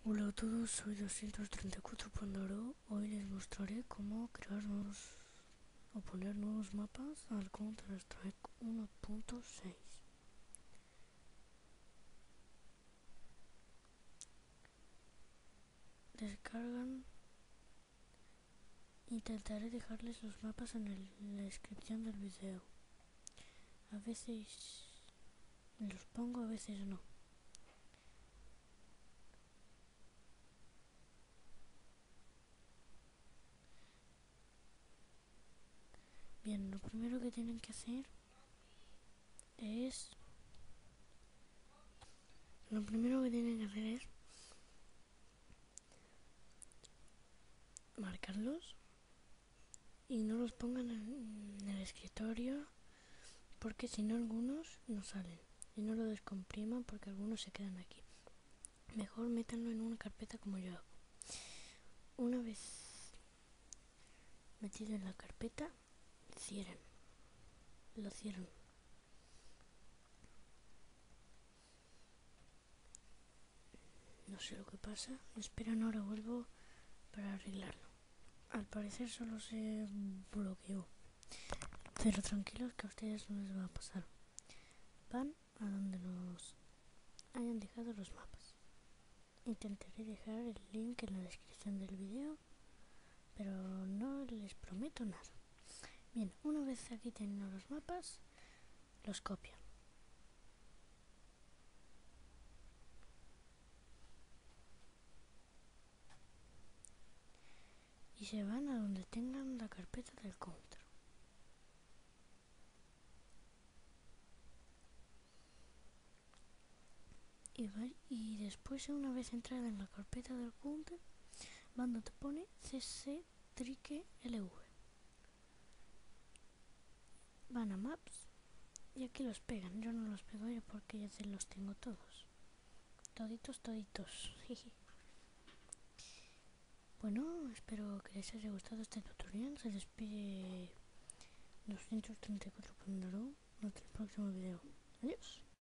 Hola a todos, soy 234.ro. Hoy les mostraré cómo crear nuevos o poner nuevos mapas al Counter-Strike 1.6. Descargan. Intentaré dejarles los mapas en la descripción del video. A veces los pongo, a veces no. Bien, lo primero que tienen que hacer es... marcarlos y no los pongan en el escritorio, porque si no algunos no salen, y no lo descompriman porque algunos se quedan aquí. Mejor métanlo en una carpeta como yo hago. Una vez metido en la carpeta, lo cierran. No sé lo que pasa, esperan, ahora vuelvo para arreglarlo. Al parecer solo se bloqueó, pero tranquilos que a ustedes no les va a pasar. Van a donde nos hayan dejado los mapas. Intentaré dejar el link en la descripción del video, pero no les prometo nada. Bien, una vez aquí teniendo los mapas, los copian. Y se van a donde tengan la carpeta del counter. Y después, una vez entrada en la carpeta del counter, van donde pone cc-lv. Van a maps y aquí los pegan. Yo no los pego yo porque ya se los tengo todos. Toditos. Bueno, espero que les haya gustado este tutorial. Se despide 234.ro. Hasta el próximo video. Adiós.